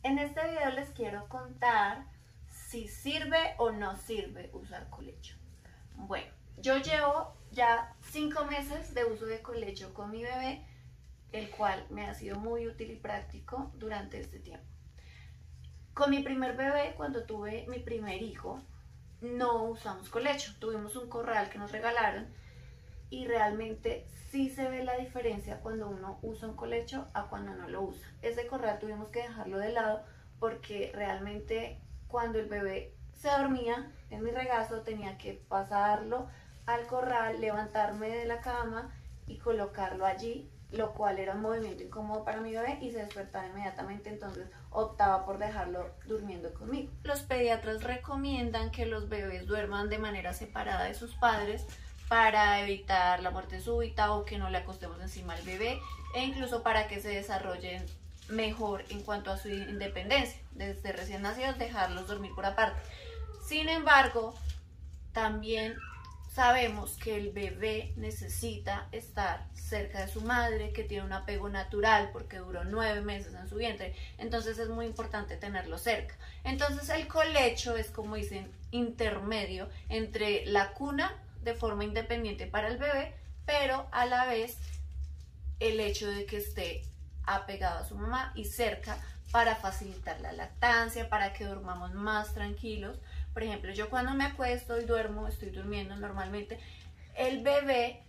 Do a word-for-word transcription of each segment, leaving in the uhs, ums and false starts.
En este video les quiero contar si sirve o no sirve usar colecho. Bueno, yo llevo ya cinco meses de uso de colecho con mi bebé, el cual me ha sido muy útil y práctico durante este tiempo. Con mi primer bebé, cuando tuve mi primer hijo, no usamos colecho, tuvimos un corral que nos regalaron y realmente sí se ve la diferencia cuando uno usa un colecho a cuando no lo usa. Ese corral tuvimos que dejarlo de lado porque realmente cuando el bebé se dormía en mi regazo tenía que pasarlo al corral, levantarme de la cama y colocarlo allí, lo cual era un movimiento incómodo para mi bebé y se despertaba inmediatamente, entonces optaba por dejarlo durmiendo conmigo. Los pediatras recomiendan que los bebés duerman de manera separada de sus padres para evitar la muerte súbita o que no le acostemos encima al bebé e incluso para que se desarrollen mejor en cuanto a su independencia. Desde recién nacidos dejarlos dormir por aparte. Sin embargo, también sabemos que el bebé necesita estar cerca de su madre, que tiene un apego natural porque duró nueve meses en su vientre, entonces es muy importante tenerlo cerca. Entonces el colecho es, como dicen, intermedio entre la cuna de forma independiente para el bebé, pero a la vez el hecho de que esté apegado a su mamá y cerca para facilitar la lactancia, para que durmamos más tranquilos. Por ejemplo, yo cuando me acuesto y duermo, estoy durmiendo normalmente, el bebé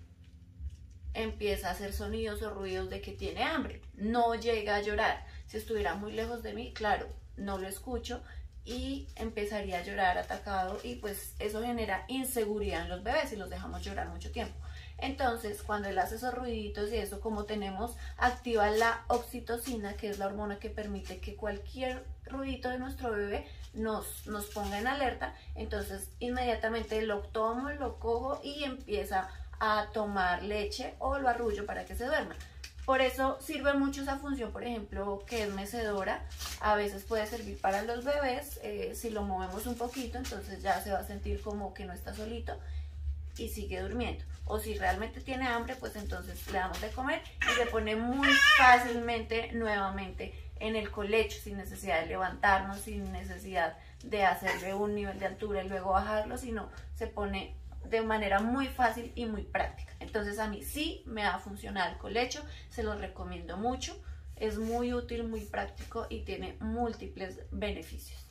empieza a hacer sonidos o ruidos de que tiene hambre, no llega a llorar. Si estuviera muy lejos de mí, claro, no lo escucho y empezaría a llorar atacado y pues eso genera inseguridad en los bebés y los dejamos llorar mucho tiempo. Entonces cuando él hace esos ruiditos y eso, como tenemos activa la oxitocina, que es la hormona que permite que cualquier ruidito de nuestro bebé nos, nos ponga en alerta, entonces inmediatamente lo tomo, lo cojo y empieza a tomar leche o lo arrullo para que se duerma. Por eso sirve mucho esa función, por ejemplo, que es mecedora. A veces puede servir para los bebés, eh, si lo movemos un poquito, entonces ya se va a sentir como que no está solito y sigue durmiendo. O si realmente tiene hambre, pues entonces le damos de comer y se pone muy fácilmente nuevamente en el colecho, sin necesidad de levantarnos, sin necesidad de hacerle un nivel de altura y luego bajarlo, sino se pone de manera muy fácil y muy práctica. Entonces a mí sí me ha funcionado el colecho, se los recomiendo mucho, es muy útil, muy práctico y tiene múltiples beneficios.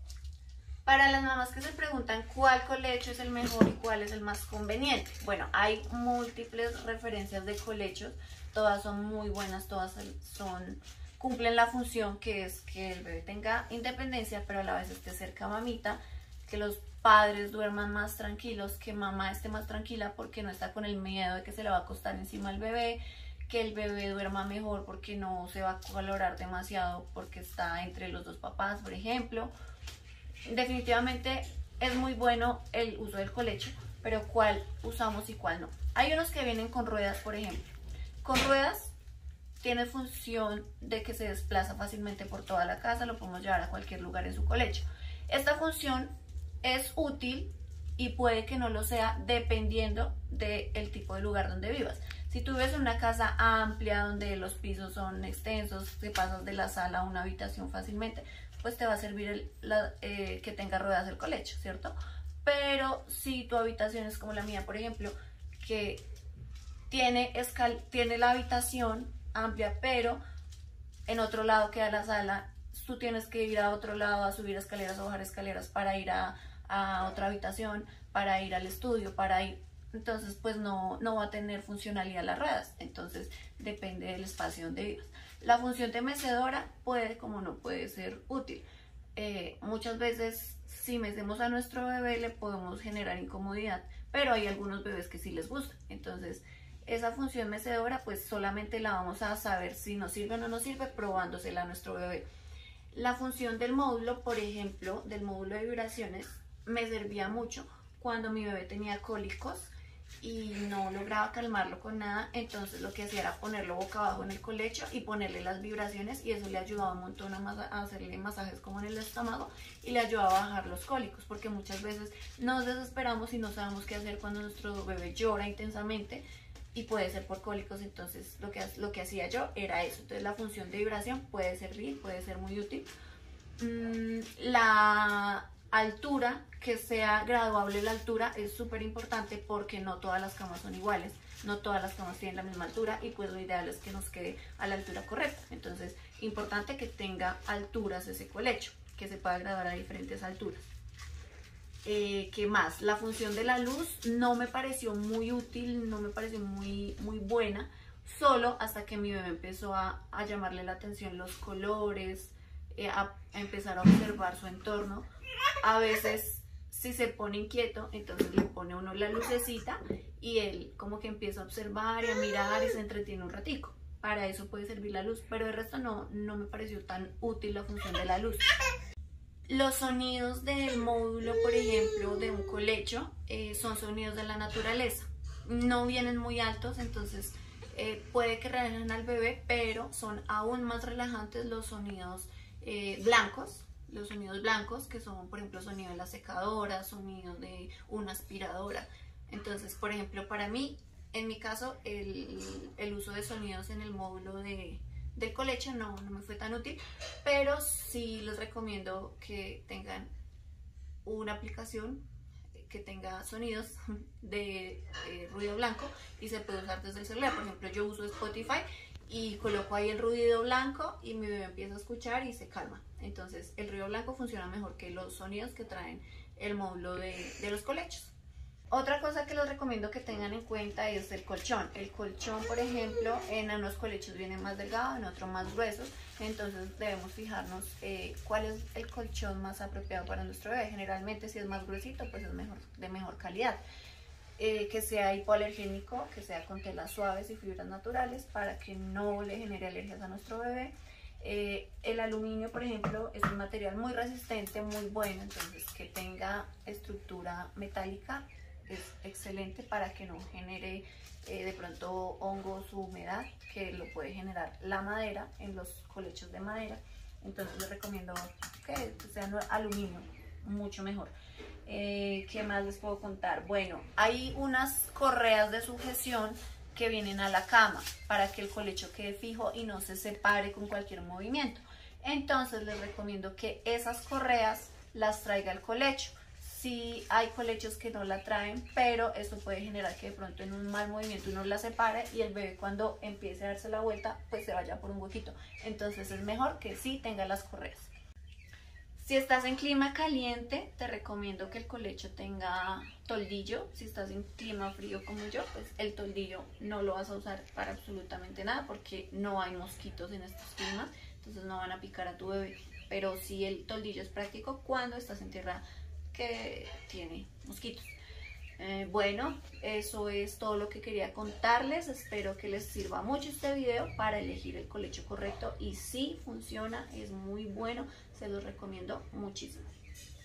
Para las mamás que se preguntan cuál colecho es el mejor y cuál es el más conveniente, bueno, hay múltiples referencias de colechos, todas son muy buenas, todas son, cumplen la función que es que el bebé tenga independencia, pero a la vez esté cerca a mamita, que los padres duerman más tranquilos, que mamá esté más tranquila porque no está con el miedo de que se le va a acostar encima al bebé, que el bebé duerma mejor porque no se va a colorar demasiado porque está entre los dos papás, por ejemplo. Definitivamente es muy bueno el uso del colecho, pero cuál usamos y cuál no. Hay unos que vienen con ruedas, por ejemplo. Con ruedas tiene función de que se desplaza fácilmente por toda la casa, lo podemos llevar a cualquier lugar en su colecho. Esta función es útil y puede que no lo sea dependiendo del tipo de lugar donde vivas. Si tú vives en una casa amplia donde los pisos son extensos, te pasas de la sala a una habitación fácilmente, pues te va a servir el, la, eh, que tenga ruedas el colecho, ¿cierto? Pero si tu habitación es como la mía, por ejemplo, que tiene, escal tiene la habitación amplia, pero en otro lado queda la sala, tú tienes que ir a otro lado a subir escaleras o bajar escaleras para ir a, a otra habitación, para ir al estudio, para ir, entonces pues no, no va a tener funcionalidad las ruedas, entonces depende del espacio donde vivas. La función de mecedora puede como no puede ser útil. Eh, muchas veces si mecemos a nuestro bebé le podemos generar incomodidad, pero hay algunos bebés que sí les gusta, entonces esa función mecedora pues solamente la vamos a saber si nos sirve o no nos sirve probándosela a nuestro bebé. La función del módulo, por ejemplo, del módulo de vibraciones, me servía mucho cuando mi bebé tenía cólicos y no lograba calmarlo con nada, entonces lo que hacía era ponerlo boca abajo en el colecho y ponerle las vibraciones y eso le ayudaba un montón a, a hacerle masajes como en el estómago y le ayudaba a bajar los cólicos, porque muchas veces nos desesperamos y no sabemos qué hacer cuando nuestro bebé llora intensamente y puede ser por cólicos, entonces lo que, lo que hacía yo era eso. Entonces la función de vibración puede servir, puede ser muy útil Mm, la altura, que sea graduable la altura, es súper importante porque no todas las camas son iguales, no todas las camas tienen la misma altura y pues lo ideal es que nos quede a la altura correcta. Entonces, importante que tenga alturas ese colecho, que se pueda graduar a diferentes alturas. Eh, ¿Qué más? La función de la luz no me pareció muy útil, no me pareció muy, muy buena, solo hasta que mi bebé empezó a, a llamarle la atención los colores, eh, a, a empezar a observar su entorno. A veces, si se pone inquieto, entonces le pone uno la lucecita y él como que empieza a observar y a mirar y se entretiene un ratico. Para eso puede servir la luz, pero de resto no, no me pareció tan útil la función de la luz. Los sonidos del módulo, por ejemplo, de un colecho, eh, son sonidos de la naturaleza. No vienen muy altos, entonces eh, puede que relajen al bebé, pero son aún más relajantes los sonidos eh, blancos. Los sonidos blancos, que son, por ejemplo, sonido de la secadora, sonido de una aspiradora. Entonces, por ejemplo, para mí, en mi caso, el, el uso de sonidos en el módulo de... del colecho no, no me fue tan útil, pero sí les recomiendo que tengan una aplicación que tenga sonidos de eh, ruido blanco y se puede usar desde el celular. Por ejemplo, yo uso Spotify y coloco ahí el ruido blanco y mi bebé empieza a escuchar y se calma. Entonces el ruido blanco funciona mejor que los sonidos que traen el módulo de, de los colechos. Otra cosa que les recomiendo que tengan en cuenta es el colchón. El colchón, por ejemplo, en unos colechos viene más delgado, en otros más gruesos. Entonces debemos fijarnos eh, cuál es el colchón más apropiado para nuestro bebé. Generalmente si es más gruesito, pues es mejor, de mejor calidad. Eh, que sea hipoalergénico, que sea con telas suaves y fibras naturales para que no le genere alergias a nuestro bebé. Eh, el aluminio, por ejemplo, es un material muy resistente, muy bueno, entonces que tenga estructura metálica es excelente para que no genere eh, de pronto hongos o humedad que lo puede generar la madera en los colechos de madera. Entonces les recomiendo que sean aluminio, mucho mejor. Eh, ¿Qué más les puedo contar? Bueno, hay unas correas de sujeción que vienen a la cama para que el colecho quede fijo y no se separe con cualquier movimiento. Entonces les recomiendo que esas correas las traiga el colecho. Sí hay colechos que no la traen, pero esto puede generar que de pronto en un mal movimiento uno la separe y el bebé cuando empiece a darse la vuelta pues se vaya por un huequito. Entonces es mejor que sí tenga las correas. Si estás en clima caliente, te recomiendo que el colecho tenga toldillo. Si estás en clima frío como yo, pues el toldillo no lo vas a usar para absolutamente nada porque no hay mosquitos en estos climas, entonces no van a picar a tu bebé. Pero sí el toldillo es práctico cuando estás en tierra que tiene mosquitos. Eh, bueno, eso es todo lo que quería contarles. Espero que les sirva mucho este video para elegir el colecho correcto y sí funciona, es muy bueno, se los recomiendo muchísimo.